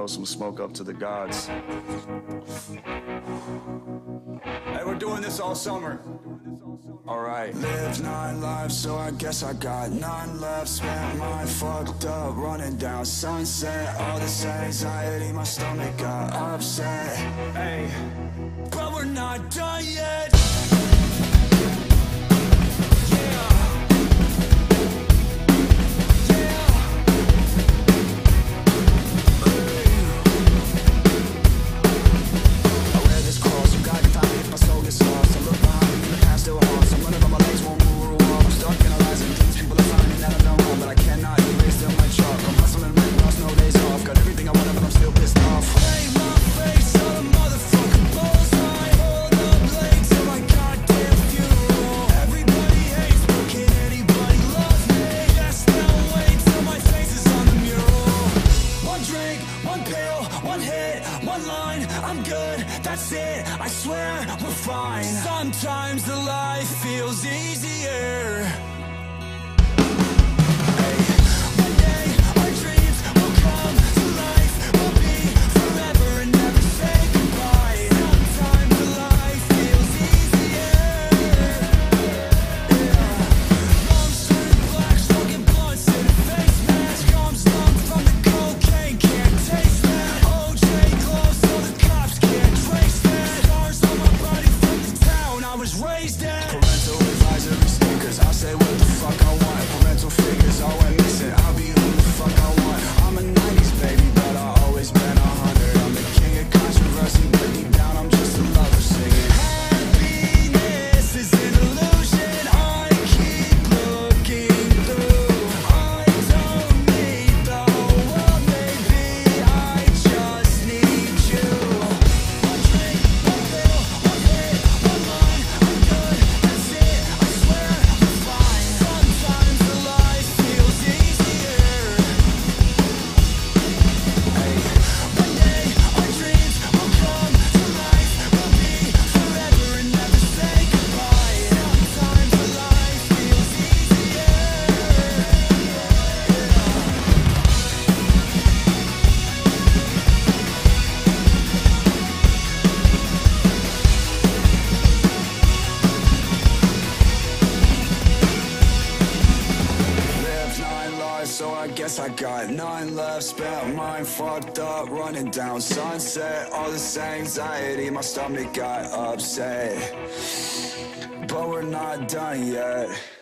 blow some smoke up to the gods. Hey, we're doing this all summer. All right. Lived 9 lives, so I guess I got 9 left. Spent mine fucked up, running down Sunset. All this anxiety, my stomach got upset. Hey, but we're not done yet. I'm good, that's it, I swear we're fine. Sometimes the life feels easier. Parental advisory stickers, I say what the fuck I want. Parental figures all went missing, I'll be who the fuck I want. I'm a 90s baby, but I always been 100. I'm the king of controversy, but deep down I'm just a lover singing. Happiness is an illusion I keep looking through. I don't need the whole world, maybe I just need you. One drink, one pill, one hit, one line. I'm good, that's it, I swear we're fine. Sometimes the life feels easier. Hey, one day our dreams will come to life. We'll be forever and never say goodbye. Sometimes the life feels easier. Lived 9 lives, so I guess I got 9 left. Spent mine fucked up, running down Sunset. All this anxiety, my stomach got upset. But we're not done yet.